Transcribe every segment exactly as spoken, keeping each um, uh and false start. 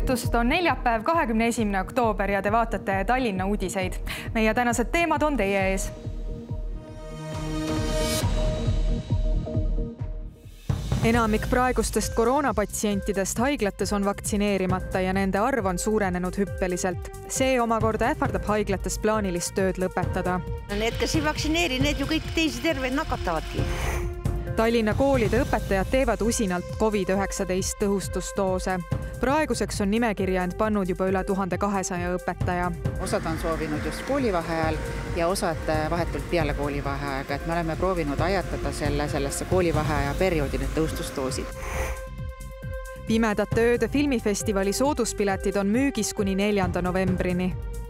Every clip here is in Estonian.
õhtust on neljapäev, kahekümne esimene oktoober ja te vaatate Tallinna uudiseid. Meie tänased teemad on teie ees. Enamik praegustest koroonapatsientidest haiglates on vaktsineerimata ja nende arv on suurenenud hüppeliselt. See omakorda ähvardab haiglates plaanilist tööd lõpetada. Need, kes ei vaktsineeri, need ju kõik teisi terveid nakatavadki. Tallinna koolide õpetajad teevad usinalt covid üheksateist tõhustusdoose. Praeguseks on nimekirja end pannud juba üle tuhande kahesaja õpetaja. Osad on soovinud just koolivaheajal ja osad vahetult peale koolivaheaega, et me oleme proovinud ajatada selle, sellesse koolivaheaja perioodi need tõhustusdoosid. Pimedate ööde filmifestivali sooduspiletid on müügis kuni neljanda novembrini.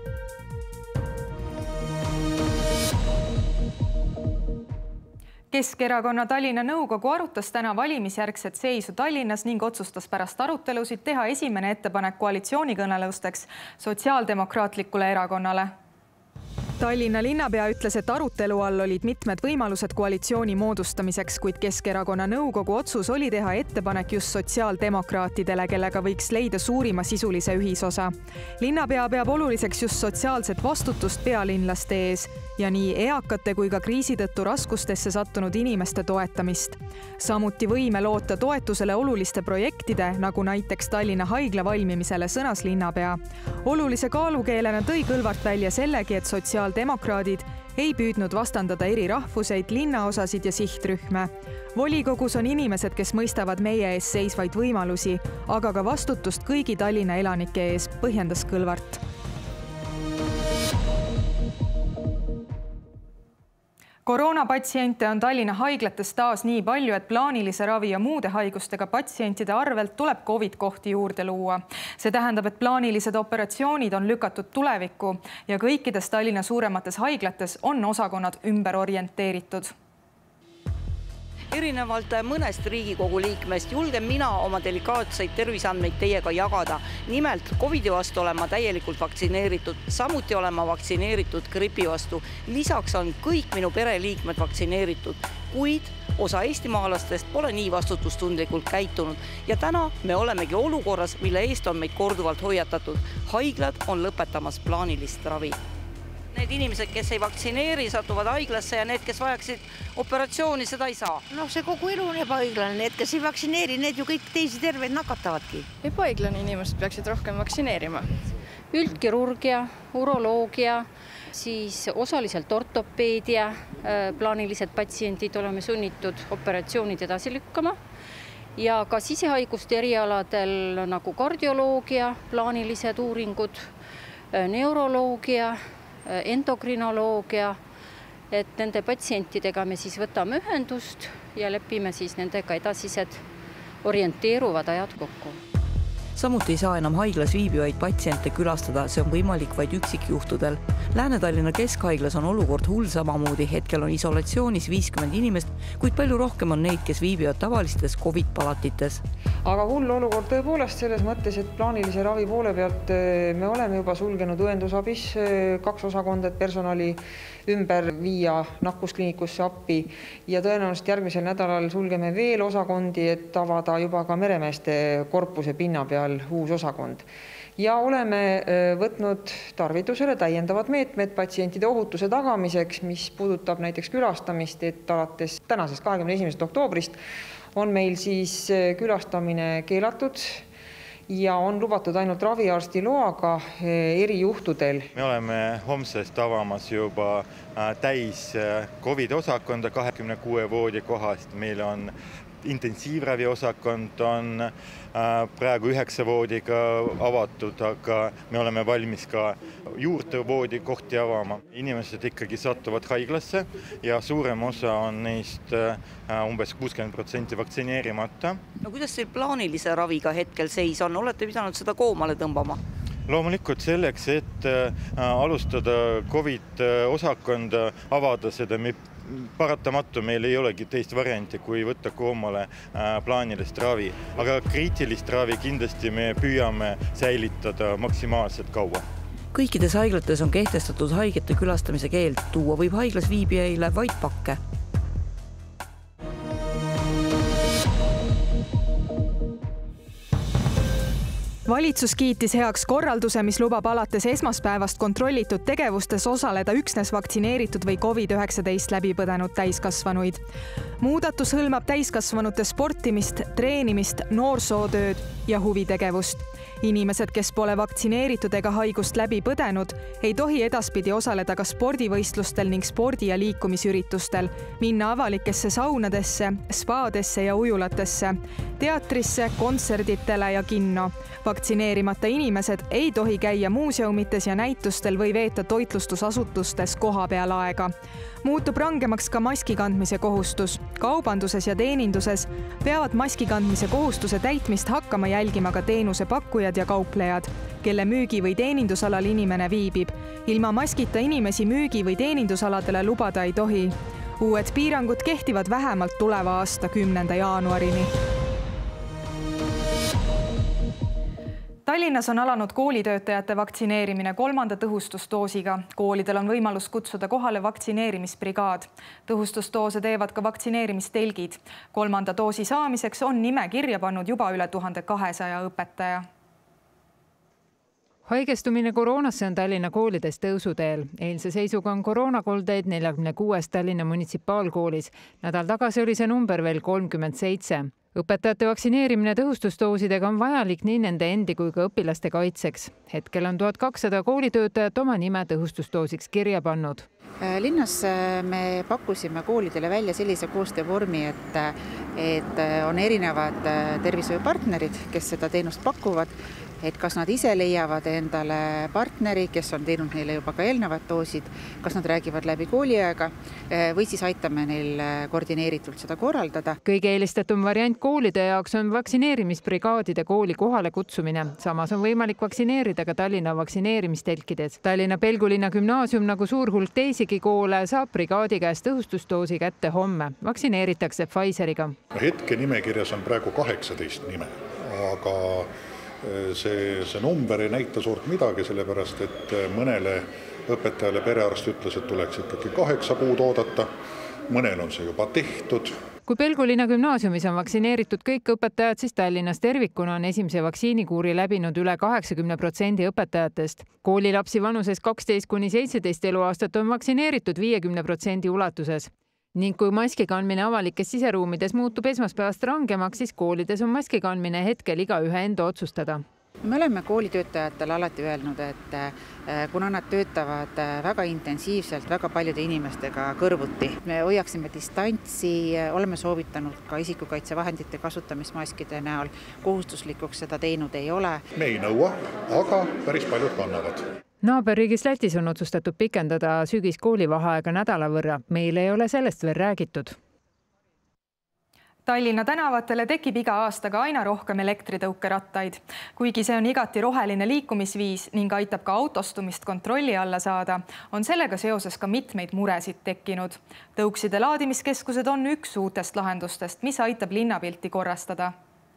Keskerakonna Tallinna nõukogu arutas täna valimisjärgset seisu Tallinnas ning otsustas pärast arutelusid teha esimene ettepanek koalitsioonikõnelusteks sotsiaaldemokraatlikule erakonnale. Tallinna linnapea ütles, et arutelu all olid mitmed võimalused koalitsiooni moodustamiseks, kuid Keskerakonna nõukogu otsus oli teha ettepanek just sotsiaaldemokraatidele, kellega võiks leida suurima sisulise ühisosa. Linnapea peab oluliseks just sotsiaalset vastutust pealinlaste ees ja nii eakate kui ka kriisi tõttu raskustesse sattunud inimeste toetamist. Samuti võime loota toetusele oluliste projektide, nagu näiteks Tallinna haigla valmimisele, sõnas linnapea. Olulise kaalukeelena tõi Kõlvart välja sellegi, et sotsiaaldemokraadid ei püüdnud vastandada eri rahvuseid, linnaosasid ja sihtrühme. Volikogus on inimesed, kes mõistavad meie ees seisvaid võimalusi, aga ka vastutust kõigi Tallinna elanike ees, põhjendas Kõlvart. Koroonapatsiente on Tallinna haiglates taas nii palju, et plaanilise ravi ja muude haigustega patsientide arvelt tuleb COVID-kohti juurde luua. See tähendab, et plaanilised operatsioonid on lükatud tulevikku ja kõikides Tallinna suuremates haiglates on osakonnad ümber orienteeritud. Erinevalt mõnest Riigikogu liikmest julgen mina oma delikaatseid terviseandmeid teiega jagada. Nimelt, COVID-i vastu olen ma täielikult vaktsineeritud, samuti olen ma vaktsineeritud gripi vastu. Lisaks on kõik minu pereliikmed vaktsineeritud, kuid osa eestimaalastest pole nii vastutustundlikult käitunud. Ja täna me olemegi olukorras, mille eest on meid korduvalt hoiatatud. Haiglad on lõpetamas plaanilist ravi. Need inimesed, kes ei vaktsineeri, satuvad haiglasse ja need, kes vajaksid operatsiooni, seda ei saa. No see kogu elu on ebaõiglane. Need, kes ei vaktsineeri, need ju kõik teisi terveid nakatavadki. Ebaõiglane inimesed peaksid rohkem vaktsineerima. Üldkirurgia, uroloogia, siis osaliselt ortopeedia, plaanilised patsiendid oleme sunnitud operatsioonid edasi lükkama. Ja ka sisehaiguste erialadel nagu kardioloogia, plaanilised uuringud, neuroloogia, endokrinoloogia, et nende patsientidega me siis võtame ühendust ja lepime siis nendega edasised orienteeruvad ajad kokku. Samuti ei saa enam haiglas viibivaid patsiente külastada, see on võimalik vaid üksikjuhtudel. Lääne-Tallinna keskhaiglas on olukord hull samamoodi, hetkel on isolatsioonis viiskümmend inimest, kuid palju rohkem on neid, kes viibivad tavalistes COVID-palatites. Aga hull olukord tõepoolest selles mõttes, et plaanilise ravi poole pealt me oleme juba sulgenud õendusabis kaks osakonda, et personali ümber viia nakkuskliinikusse appi ja tõenäoliselt järgmisel nädalal sulgeme veel osakondi, et avada juba ka meremeeste korpuse pinna peal uus osakond. Ja oleme võtnud tarvitusele täiendavad meetmed patsientide ohutuse tagamiseks, mis puudutab näiteks külastamist, et alates tänasest kahekümne esimesest oktoobrist on meil siis külastamine keelatud ja on lubatud ainult raviarsti loaga erijuhtudel. Me oleme homsest avamas juba täis COVID-osakonda kahekümne kuue voodikohast. Meil on intensiivravi osakond on praegu üheksa voodiga avatud, aga me oleme valmis ka juurde voodikohti avama. Inimesed ikkagi satuvad haiglasse ja suurem osa on neist umbes kuuskümmend protsenti vaktsineerimata. No kuidas teil plaanilise raviga hetkel seis on? Olete pidanud seda koomale tõmbama? Loomulikult selleks, et alustada COVID-osakonda, avada seda me paratamatu, meil ei olegi teist varianti, kui võtta koomale plaanilist ravi. Aga kriitilist ravi kindlasti me püüame säilitada maksimaalselt kaua. Kõikides haiglates on kehtestatud haigete külastamise keeld. Tuua võib haiglas viibijaile vaid pakke. Valitsus kiitis heaks korralduse, mis lubab alates esmaspäevast kontrollitud tegevustes osaleda üksnes vaktsineeritud või covid üheksateist läbi põdenud täiskasvanuid. Muudatus hõlmab täiskasvanute sportimist, treenimist, noorsootööd ja huvitegevust. Inimesed, kes pole vaktsineeritud ega haigust läbi põdenud, ei tohi edaspidi osaleda ka spordivõistlustel ning spordi- ja liikumisüritustel, minna avalikesse saunadesse, spaadesse ja ujulatesse, teatrisse, kontserditele ja kinno. Vaktsineerimata inimesed ei tohi käia muuseumites ja näitustel või veeta toitlustusasutustes kohapeal aega. Muutub rangemaks ka maski kandmise kohustus. Kaubanduses ja teeninduses peavad maski kandmise kohustuse täitmist hakkama jälgima ka teenusepakkujad ja kauplejad, kelle müügi- või teenindusalal inimene viibib. Ilma maskita inimesi müügi- või teenindusaladele lubada ei tohi. Uued piirangud kehtivad vähemalt tuleva aasta kümnenda jaanuarini. Tallinnas on alanud koolitöötajate vaktsineerimine kolmanda tõhustusdoosiga. Koolidel on võimalus kutsuda kohale vaktsineerimisbrigaad. Tõhustusdoose teevad ka vaktsineerimistelgid. Kolmanda doosi saamiseks on nime kirja pannud juba üle tuhande kahesaja õpetaja. Haigestumine koroonasse on Tallinna koolides tõusuteel. Eilse seisuga on koroonakoldeid neljakümne kuues Tallinna munitsipaalkoolis. Nädal tagasi oli see number veel kolmkümmend seitse. Õpetajate vaktsineerimine tõhustusdoosidega on vajalik nii nende endi kui ka õpilaste kaitseks. Hetkel on tuhat kakssada koolitöötajat oma nime tõhustusdoosiks kirja pannud. Linnas me pakkusime koolidele välja sellise koostöövormi, et, et on erinevad tervishoiupartnerid, kes seda teenust pakuvad, et kas nad ise leiavad endale partneri, kes on teinud neile juba ka eelnevad doosid, kas nad räägivad läbi kooliaega või siis aitame neil koordineeritult seda korraldada. Kõige eelistatum variant koolide jaoks on vaktsineerimisbrigaadide kooli kohale kutsumine. Samas on võimalik vaktsineerida ka Tallinna vaktsineerimistelkides. Tallinna Pelgulinna gümnaasium nagu suur hulk teisigi koole saab brigaadi käest tõhustusdoosi kätte homme. Vaktsineeritakse Pfizeriga. Hetke nimekirjas on praegu kaheksateist nime, aga see, see number ei näita suurt midagi, sellepärast et mõnele õpetajale perearst ütles, et tuleks ikkagi kaheksa kuud oodata. Mõnel on see juba tehtud. Kui Pelgulinna gümnaasiumis on vaktsineeritud kõik õpetajad, siis Tallinnas tervikuna on esimese vaktsiinikuuri läbinud üle kaheksakümne protsendi õpetajatest. Koolilapsi vanuses kaksteist kuni seitseteist eluaastat on vaktsineeritud viiekümne protsendi ulatuses. Ning kui maski kandmine avalikes siseruumides muutub esmaspäevast rangemaks, siis koolides on maski kandmine hetkel iga ühe enda otsustada. Me oleme koolitöötajatele alati öelnud, et kuna nad töötavad väga intensiivselt väga paljude inimestega kõrvuti, me hoiaksime distantsi, oleme soovitanud ka isikukaitsevahendite kasutamist maskide näol. Kohustuslikuks seda teinud ei ole. Me ei nõua, aga päris paljud kannavad. Naaberriigis Lätis on otsustatud pikendada sügis koolivaheaega nädala võrra. Meil ei ole sellest veel räägitud. Tallinna tänavatele tekib iga aastaga aina rohkem elektritõukerattaid. Kuigi see on igati roheline liikumisviis ning aitab ka autostumist kontrolli alla saada, on sellega seoses ka mitmeid muresid tekkinud. Tõukside laadimiskeskused on üks uutest lahendustest, mis aitab linnapilti korrastada.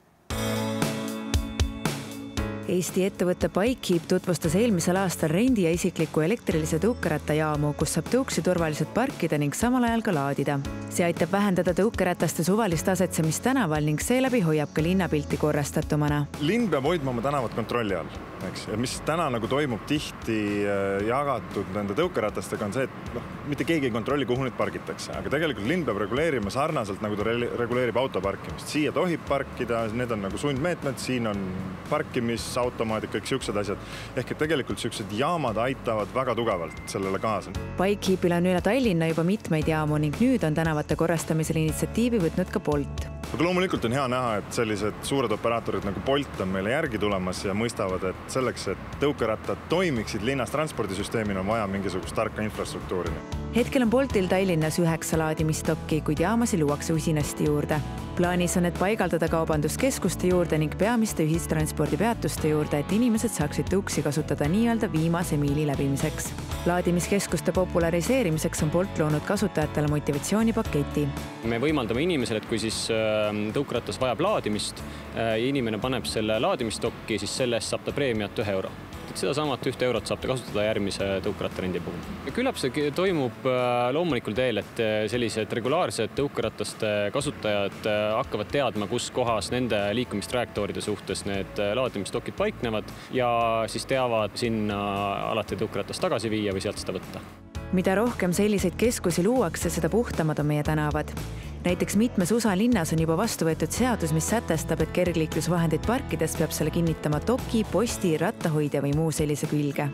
Eesti ettevõtte Bikekeep tutvustas eelmisel aastal rendi- ja isikliku elektrilise tõukerattajaamu, kus saab tõuksi turvaliselt parkida ning samal ajal ka laadida. See aitab vähendada tõukerataste suvalist asetsemist tänaval ning seeläbi hoiab ka linnapilti korrastatumana. Linn peab hoidma oma tänavat kontrolli all, eks? Ja mis täna nagu toimub tihti jagatud nende tõukeratastega on see, et noh, mitte keegi ei kontrolli, kuhu nüüd pargitakse. Aga tegelikult linn peab reguleerima sarnaselt, nagu ta reguleerib autoparkimist. Siia tohib parkida, need on nagu sundmeetmed, siin on parkimis automaadid, kõik siuksed asjad. Ehk et tegelikult siuksed jaamad aitavad väga tugevalt sellele kaasa. Bikekeepil on üle Tallinna juba mitmeid jaamu ning nüüd on tänavate korrastamisel initsiatiivi võtnud ka Bolt. Aga loomulikult on hea näha, et sellised suured operaatorid nagu Bolt on meile järgi tulemas ja mõistavad, et selleks, et tõukerattad toimiksid linnas transpordisüsteemina, on vaja mingisugust tarka infrastruktuuri. Hetkel on Boltil Tallinnas üheksa laadimistokki, kuid jaamasi luuakse usinasti juurde. Plaanis on, et paigaldada kaubanduskeskuste juurde ning peamiste ühistranspordipeatuste juurde, et inimesed saaksid tõuksi kasutada nii-öelda viimase miili läbimiseks. Laadimiskeskuste populariseerimiseks on Bolt loonud kasutajatele motivatsioonipaketi. Me võimaldame inimesele, et kui siis tõukeratas vajab laadimist, inimene paneb selle laadimistokki, siis sellest saab ta preemiat ühe euro. seda samat ühte eurot saab te kasutada järgmise tõukerattarendi puhul. Küllap see toimub loomulikul teel, et sellised regulaarsed tõukerataste kasutajad hakkavad teadma, kus kohas nende liikumistrajektooridade suhtes need laadimistokid paiknevad ja siis teavad sinna alati tõukeratast tagasi viia või sealt seda võtta. Mida rohkem selliseid keskusi luuakse, seda puhtamad on meie tänavad. Näiteks mitmes U S A linnas on juba vastu võetud seadus, mis sätestab, et kergliiklusvahendeid parkides peab selle kinnitama toki, posti, rattahoidja või muu sellise külge.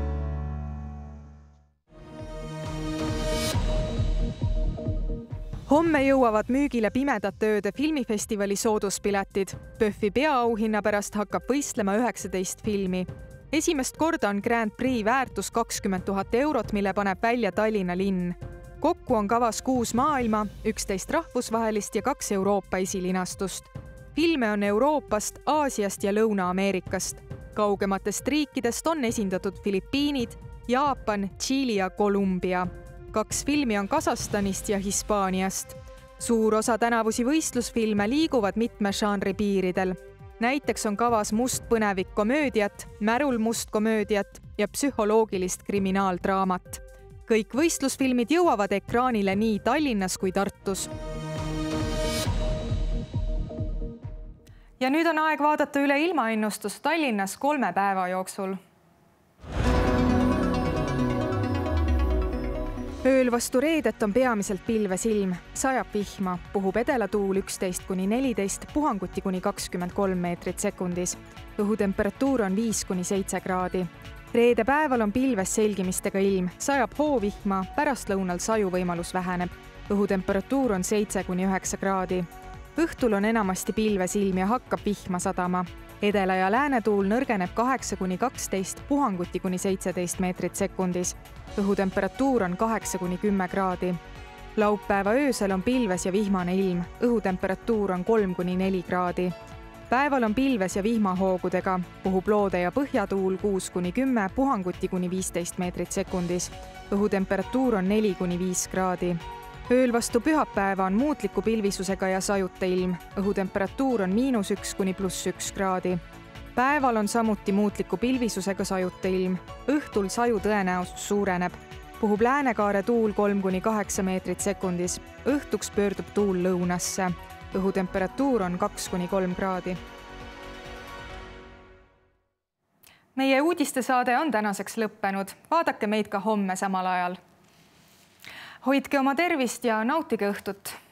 Homme jõuavad müügile Pimedate ööde filmifestivali sooduspiletid. PÖFFi peaauhinna pärast hakkab võistlema üheksateist filmi. Esimest korda on Grand Prix väärtus kakskümmend tuhat eurot, mille paneb välja Tallinna linn. Kokku on kavas kuus maailma, üksteist rahvusvahelist ja kaks Euroopa esilinastust. Filme on Euroopast, Aasiast ja Lõuna-Ameerikast. Kaugematest riikidest on esindatud Filipiinid, Jaapan, Tšiili ja Kolumbia. Kaks filmi on Kasahstanist ja Hispaaniast. Suur osa tänavusi võistlusfilme liiguvad mitme žanri piiridel. Näiteks on kavas must põnevik komöödiat, märul must komöödiat ja psühholoogilist kriminaaldraamat. Kõik võistlusfilmid jõuavad ekraanile nii Tallinnas kui Tartus. Ja nüüd on aeg vaadata üle ilmaennustus Tallinnas kolme päeva jooksul. Ööl vastu reedet on peamiselt pilves ilm, sajab vihma, puhub edelatuul üksteist kuni neliteist, puhanguti kuni kakskümmend kolm meetrit sekundis. Õhutemperatuur on viis kuni seitse kraadi. Reede päeval on pilves selgimistega ilm, sajab hoovihma, pärastlõunal saju võimalus väheneb. Õhutemperatuur on seitse kuni üheksa kraadi. Õhtul on enamasti pilves ilm ja hakkab vihma sadama. Edela ja läänetuul nõrgeneb kaheksa kuni kaksteist, puhanguti kuni seitseteist meetrit sekundis. Õhutemperatuur on kaheksa kuni kümme kraadi. Laupäeva öösel on pilves ja vihmane ilm. Õhutemperatuur on kolm kuni neli kraadi. Päeval on pilves ja vihmahoogudega. Puhub loode ja põhjatuul kuus kuni kümme, puhanguti kuni viisteist meetrit sekundis. Õhutemperatuur on neli kuni viis kraadi. Ööl vastu pühapäeva on muutliku pilvisusega ja sajuta ilm. Õhutemperatuur on miinus üks kuni pluss üks kraadi. Päeval on samuti muutliku pilvisusega sajuta ilm. Õhtul saju tõenäosus suureneb. Puhub läänekaare tuul kolm kuni kaheksa meetrit sekundis. Õhtuks pöördub tuul lõunasse. Õhutemperatuur on kaks kuni kolm kraadi. Meie uudistesaade on tänaseks lõppenud. Vaadake meid ka homme samal ajal. Hoidke oma tervist ja nautige õhtut!